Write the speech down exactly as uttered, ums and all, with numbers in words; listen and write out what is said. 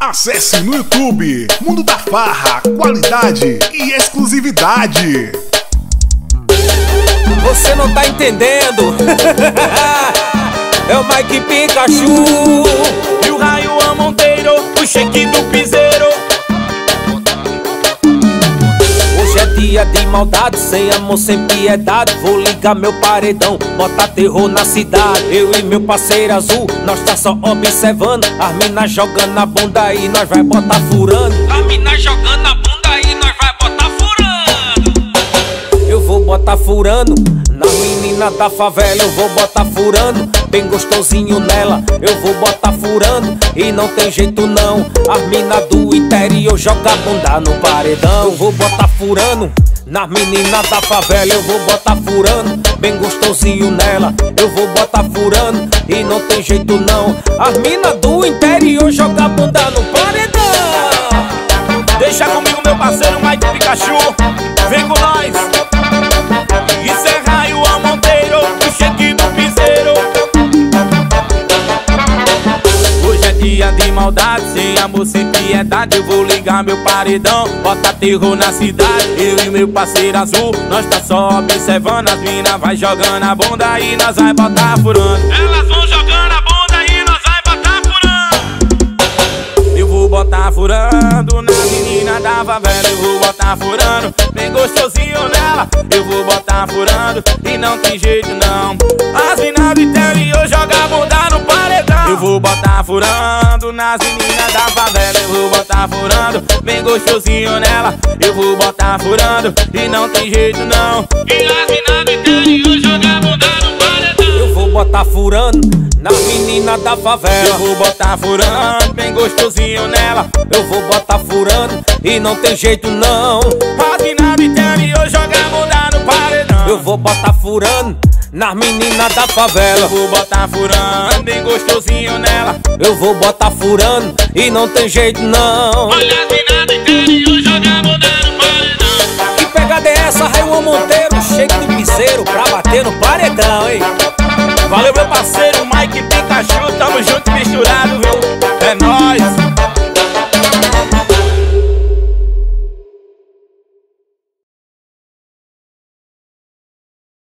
Acesse no YouTube Mundo da Farra, qualidade e exclusividade. Você não tá entendendo. É o Mike Pikachu e o Raio Monteiro, o Shake do Piseiro. Hoje é dia de maldade, sem amor, sem piedade. Vou ligar meu paredão, botar terror na cidade. Eu e meu parceiro azul, nós tá só observando. As minas jogando a bunda e nós vai botar furando. As minas jogando a bunda e nós vai botar furando. Eu vou botar furando na menina da favela, eu vou botar furando, bem gostosinho nela, eu vou botar furando, e não tem jeito não. As mina do interior joga a bunda no paredão. Eu vou botar furando na menina da favela, eu vou botar furando, bem gostosinho nela, eu vou botar furando, e não tem jeito não. As mina do interior joga a bunda no paredão. Deixa comigo meu parceiro Mike Pikachu, vem com nós. Isso é Raio Monteiro, o Shake do Piseiro. Hoje é dia de maldade, sem amor, sem piedade. Eu vou ligar meu paredão, botar terror na cidade. Eu e meu parceiro azul, nós tá só observando. As minas vai jogando a bunda e nós vai botar furando. Elas vão jogando a bunda e nós vai botar furando. Eu vou botar furando na menina da favela, eu vou botar furando, bem gostosinho nela, eu vou botar furando, e não tem jeito não. As minas do interior jogam a bunda no paredão. Eu vou botar furando nas meninas da favela, eu vou botar furando, bem gostosinho nela, eu vou botar furando, e não tem jeito não. E as minas do interior jogam a bunda no paredão. Eu vou botar furando na menina da favela, eu vou botar furando, bem gostosinho nela, eu vou botar furando, e não tem jeito não. As minas do interior jogam a bunda no paredão. Eu vou botar furando nas meninas da favela, eu vou botar furando, bem gostosinho nela, eu vou botar furando, e não tem jeito não. Olha as minas do interior jogam a bunda no paredão. Que pegada é essa, Raio Monteiro, Shake do Piseiro, pra